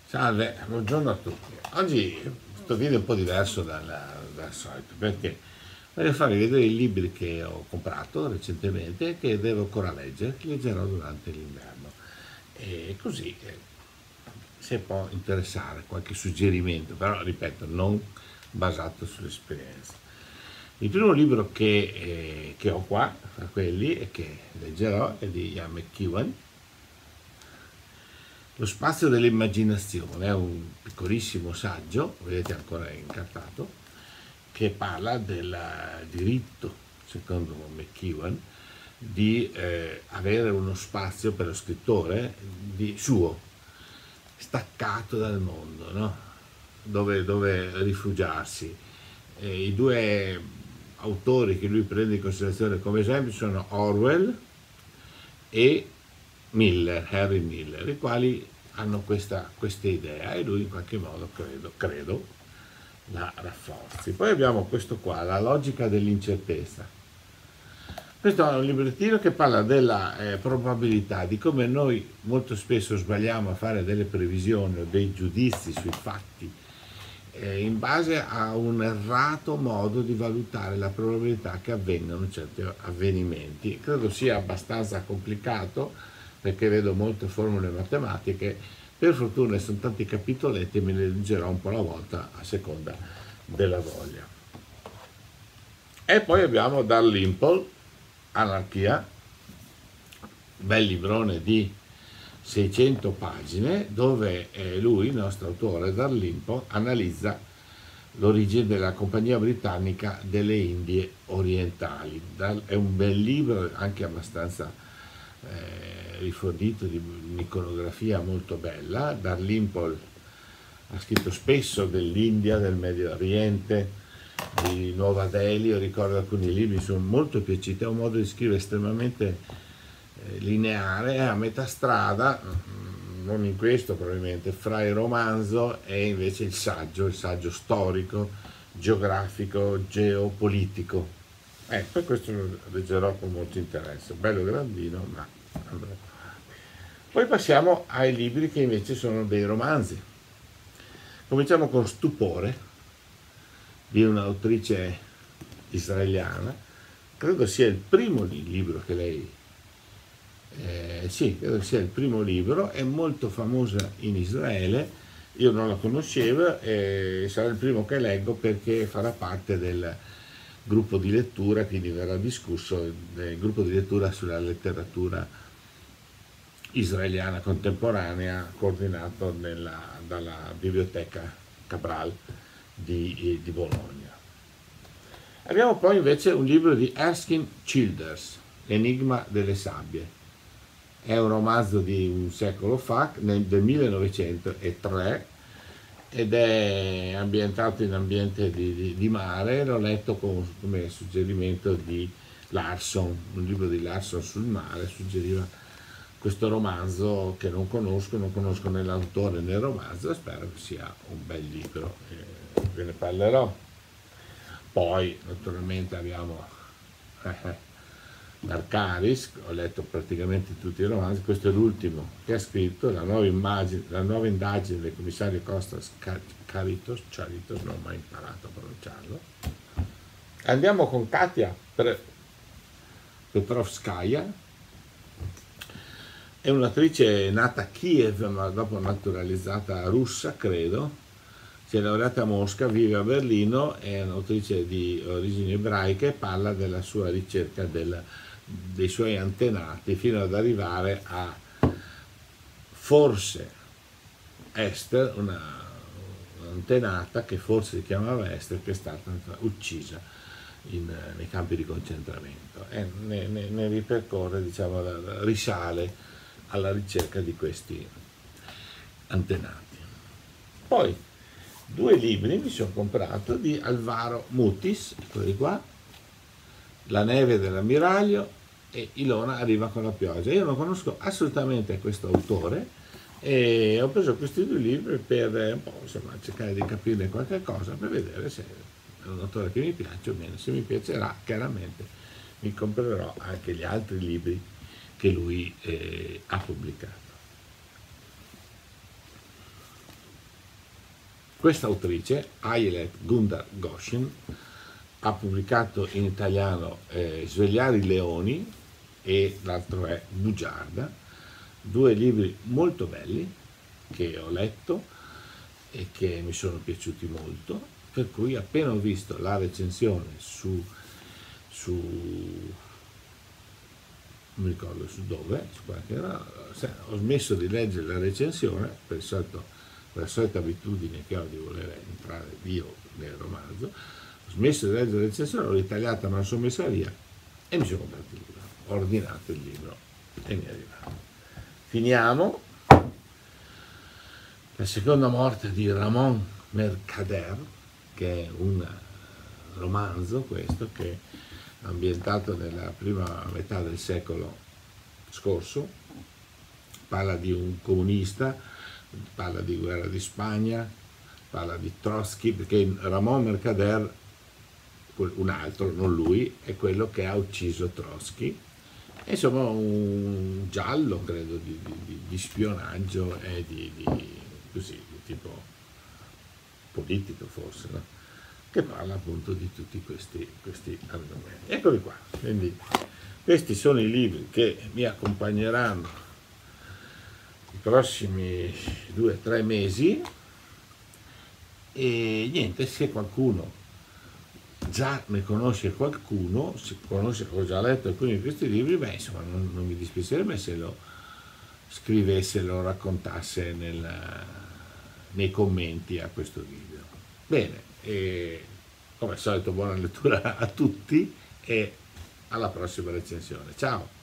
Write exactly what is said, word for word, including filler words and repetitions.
Salve, buongiorno a tutti. Oggi questo video è un po' diverso dal, dal solito perché voglio farvi vedere i libri che ho comprato recentemente e che devo ancora leggere, che leggerò durante l'inverno. E così eh, se può interessare qualche suggerimento, però ripeto, non basato sull'esperienza. Il primo libro che, eh, che ho qua, tra quelli, e che leggerò, è di Ian McEwan. Lo spazio dell'immaginazione è un piccolissimo saggio, vedete ancora incartato, che parla del diritto, secondo McEwan, di eh, avere uno spazio per lo scrittore di suo, staccato dal mondo, no? dove, dove rifugiarsi. E i due autori che lui prende in considerazione come esempio sono Orwell e Miller, Henry Miller, i quali hanno questa, questa idea e lui in qualche modo credo, credo la rafforzi. Poi abbiamo questo qua, La logica dell'incertezza. Questo è un librettino che parla della eh, probabilità, di come noi molto spesso sbagliamo a fare delle previsioni o dei giudizi sui fatti eh, in base a un errato modo di valutare la probabilità che avvengano certi avvenimenti. Credo sia abbastanza complicato perché vedo molte formule matematiche, per fortuna sono tanti capitoletti e me ne leggerò un po' alla volta a seconda della voglia. E poi abbiamo Dalrymple, Anarchia, bel librone di seicento pagine dove lui, il nostro autore Dalrymple, analizza l'origine della compagnia britannica delle Indie orientali. È un bel libro, anche abbastanza eh, rifornito di un'iconografia molto bella. Dalrymple ha scritto spesso dell'India, del Medio Oriente, di Nuova Delhi. Io ricordo alcuni libri, mi sono molto piaciuti, è un modo di scrivere estremamente eh, lineare, è a metà strada, non in questo probabilmente, fra il romanzo e invece il saggio, il saggio storico, geografico, geopolitico. Eh, per questo lo leggerò con molto interesse, bello grandino, ma allora. Poi passiamo ai libri che invece sono dei romanzi. Cominciamo con Stupore, di un'autrice israeliana, credo sia il primo libro che lei, eh, sì, credo sia il primo libro, è molto famosa in Israele, io non la conoscevo e sarà il primo che leggo perché farà parte del gruppo di lettura, quindi verrà discusso del gruppo di lettura sulla letteratura israeliana contemporanea coordinato nella, dalla biblioteca Cabral di, di Bologna. Abbiamo poi invece un libro di Erskine Childers, L'enigma delle sabbie. È un romanzo di un secolo fa, nel, del millenovecentotre, ed è ambientato in ambiente di, di, di mare. L'ho letto con, come suggerimento di Larson, un libro di Larson sul mare, suggeriva questo romanzo che non conosco, non conosco né l'autore né il romanzo, spero che sia un bel libro, eh, ve ne parlerò. Poi naturalmente abbiamo eh, Narcaris, ho letto praticamente tutti i romanzi, questo è l'ultimo che ha scritto, la nuova, immagine, la nuova indagine del commissario Costas Charitos, Charitos, non ho mai imparato a pronunciarlo. Andiamo con Katia Petrovskaya, è un'attrice nata a Kiev ma dopo naturalizzata russa, credo, si è laureata a Mosca, vive a Berlino, è un'autrice di origini ebraiche e parla della sua ricerca del, dei suoi antenati fino ad arrivare a forse Esther, una antenata che forse si chiamava Esther, che è stata uccisa in, nei campi di concentramento, e ne, ne, ne ripercorre, diciamo, risale alla ricerca di questi antenati. Poi due libri mi sono comprato di Alvaro Mutis, eccoli qua, La neve dell'ammiraglio e Ilona arriva con la pioggia. Io non conosco assolutamente questo autore e ho preso questi due libri per un po', insomma, cercare di capirne qualche cosa, per vedere se è un autore che mi piace o meno. Se mi piacerà, chiaramente mi comprerò anche gli altri libri che lui eh, ha pubblicato. Questa autrice, Ayelet Gundar Goshen, ha pubblicato in italiano eh, Svegliare i leoni e l'altro è Bugiarda, due libri molto belli che ho letto e che mi sono piaciuti molto, per cui appena ho visto la recensione su, su non mi ricordo su dove, su qualche, ho smesso di leggere la recensione per, il solito, per la solita abitudine che ho di voler entrare io nel romanzo. Ho smesso di leggere la recensione, l'ho ritagliata, me la sono messa via e mi sono comprato il libro, ho ordinato il libro e mi è arrivato. Finiamo. La seconda morte di Ramon Mercader, che è un romanzo questo che è ambientato nella prima metà del secolo scorso, parla di un comunista, parla di guerra di Spagna, parla di Trotsky, perché Ramon Mercader, un altro, non lui, è quello che ha ucciso Trotsky. È insomma un giallo, credo, di, di, di spionaggio e di, di, così, di tipo politico forse, no? Che parla appunto di tutti questi, questi argomenti. Eccoli qua, quindi questi sono i libri che mi accompagneranno i prossimi due o tre mesi e niente, se qualcuno già ne conosce qualcuno, se conosce, ho già letto alcuni di questi libri, beh insomma non, non mi dispiacerebbe se lo scrivesse, lo raccontasse nel, nei commenti a questo video. Bene, e come al solito buona lettura a tutti e alla prossima recensione. Ciao!